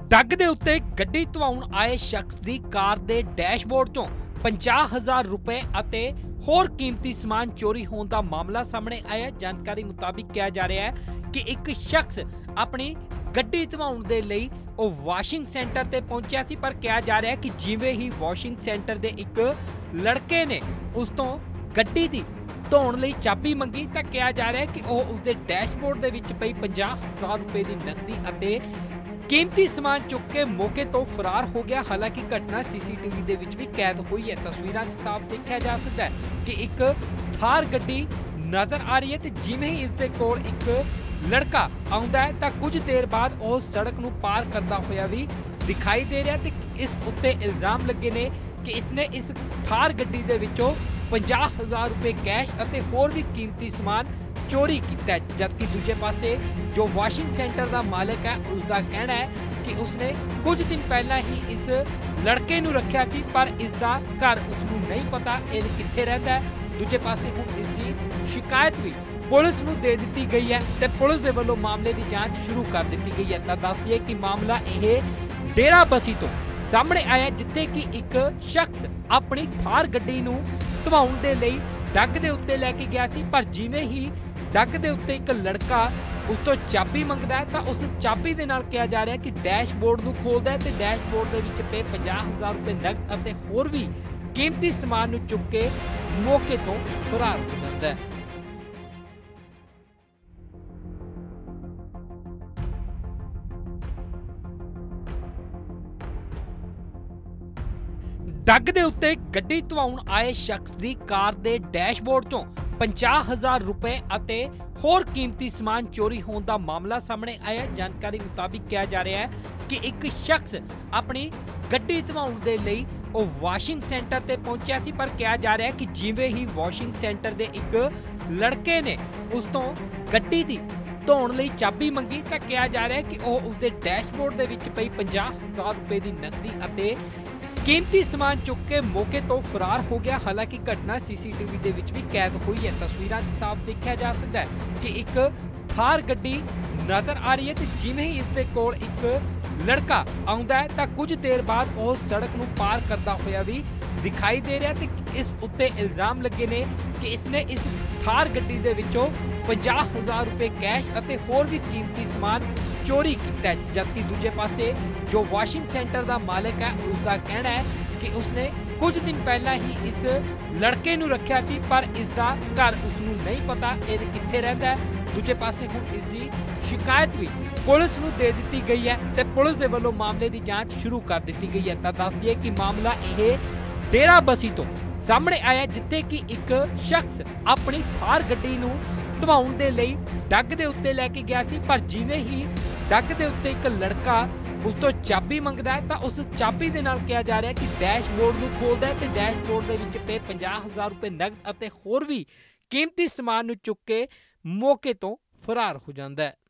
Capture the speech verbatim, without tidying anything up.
ਡੱਗ ਦੇ ਉੱਤੇ ਗੱਡੀ ਧਵਾਉਣ ਆਏ ਸ਼ਖਸ ਦੀ ਕਾਰ ਦੇ ਡੈਸ਼ਬੋਰਡ ਤੋਂ ਪੰਜਾਹ ਹਜ਼ਾਰ ਰੁਪਏ ਅਤੇ ਹੋਰ ਕੀਮਤੀ ਸਮਾਨ ਚੋਰੀ ਹੋਣ ਦਾ ਮਾਮਲਾ ਸਾਹਮਣੇ ਆਇਆ। ਜਾਣਕਾਰੀ ਮੁਤਾबिक ਕਿਹਾ ਜਾ ਰਿਹਾ ਹੈ ਕਿ ਇੱਕ ਸ਼ਖਸ ਆਪਣੀ ਗੱਡੀ ਧਵਾਉਣ ਦੇ ਲਈ ਉਹ ਵਾਸ਼ਿੰਗ ਸੈਂਟਰ ਤੇ ਪਹੁੰਚਿਆ ਸੀ, ਪਰ ਕਿਹਾ ਜਾ ਰਿਹਾ ਹੈ ਕਿ ਜਿਵੇਂ ਹੀ ਵਾਸ਼ਿੰਗ ਸੈਂਟਰ ਦੇ ਇੱਕ ਲੜਕੇ ਨੇ ਉਸ ਤੋਂ ਗੱਡੀ ਦੀ ਧੋਣ ਲਈ ਚਾਬੀ ਮੰਗੀ ਤਾਂ ਕਿਹਾ ਜਾ ਰਿਹਾ ਹੈ ਕਿ ਉਹ ਉਸਦੇ ਡੈਸ਼ਬੋਰਡ ਦੇ ਵਿੱਚ ਪਈ ਪੰਜਾਹ ਹਜ਼ਾਰ ਰੁਪਏ ਦੀ ਨਕਦੀ ਅਤੇ कीमती समान चुक के मौके तो फरार हो गया। हालांकि घटना सीसीटीवी दे विच भी कैद हुई है। तस्वीरां साफ देखा जा सकता है कि एक थार गड्डी नजर आ रही है ते जिवें ही इसदे कोल एक लड़का आउंदा है तां कुछ देर बाद वो सड़क नूं पार करदा होया भी दिखाई दे रहा ते इस उत्ते इल्जाम लगे ने कि इसने इस थार गड्डी दे विचों पचास हज़ार रुपए कैश अते होर भी कीमती समान चोरी किया है। जबकि दूजे पासे जो वाशिंग सेंटर का मालिक है उसका कहना है कि उसने कुछ दिन पहला ही इस लड़के नूं रखिया सी, पर इसका घर उसनूं नहीं पता ये कित्थे रहता है। दूजे पासे हुण इसकी शिकायत भी पुलिस नूं दे दी गई है ते पुलिस दे वल्लों मामले की जांच शुरू कर दी गई है। तां दस दईए कि मामला यह डेरा बसी तो सामने आया जिथे कि एक शख्स अपनी थार गड्डी नूं धवाउण दे लई डग दे उत्ते लैके गया सी, पर जिवें ही डग दे उत्ते एक लड़का उस तो चाबी मंगदा है तां उस चाबी दे नाल कहा जा रहा है कि डैशबोर्ड नूं खोलदा है ते डैशबोर्ड दे विच पे पचास हज़ार रुपए नगद अते होर भी कीमती समान नूं चुक के मौके तो फरार हो जांदा है। डग दे उत्ते गड्डी धवाउण आए शख्स दी कार दे डैशबोर्ड चों पचास हज़ार रुपए अते होर कीमती समान चोरी होने का मामला सामने आया। जानकारी मुताबिक कहा जा रहा है कि एक शख्स अपनी गड्डी धवाउण दे लई वो वाशिंग सेंटर ते पहुंचा सी, पर कहा जा रहा है कि जिवें ही वाशिंग सेंटर दे एक लड़के ने उस तो गड्डी दी धोण लई चाबी मंगी तां कहा जा रहा है कि वह उसके डैशबोर्ड दे विच पई पचास हज़ार रुपए की नकदी अते कीमती समान चुक के मौके तो फरार हो गया। हालांकि घटना सीसीटीवी दे विच भी कैद हुई है। तस्वीरां साफ देखा जा सकता है कि एक थार गड्डी नजर आ रही है ते जिवें ही इसदे कोल एक लड़का आउंदा है तां कुछ देर बाद वो सड़क नूं पार करदा होया भी दिखाई दे रहा ते इस उत्ते इल्जाम लगे ने कि इसने इस थार गड्डी दे विचों पचास हज़ार रुपए कैश अते होर भी कीमती समान चोरी किया है। जबकि दूजे पासे जो वाशिंग सेंटर का मालिक है उसका कहना है कि उसने कुछ दिन पहला ही इस लड़के नूं रखिया सी, पर इसका घर उसनूं नहीं पता ये कित्थे रहता है। दूजे पासे हुण इसकी शिकायत भी पुलिस नूं दे दी गई है ते पुलिस दे वल्लों मामले की जांच शुरू कर दी गई है। तां दस दईए कि मामला यह डेरा बसी तो सामने आया जिथे कि एक शख्स अपनी थार गड्डी नूं धवाउण दे लई डग दे उत्ते लैके गया सी, पर जिवें ही डग दे उत्ते एक लड़का उस तो चाबी मंगदा है तां उस चाबी दे नाल कहा जा रहा है कि डैशबोर्ड नूं खोलदा है ते डैशबोर्ड दे विच पे पचास हज़ार रुपए नगद अते होर भी कीमती समान नूं चुक के मौके तो फरार हो जांदा है।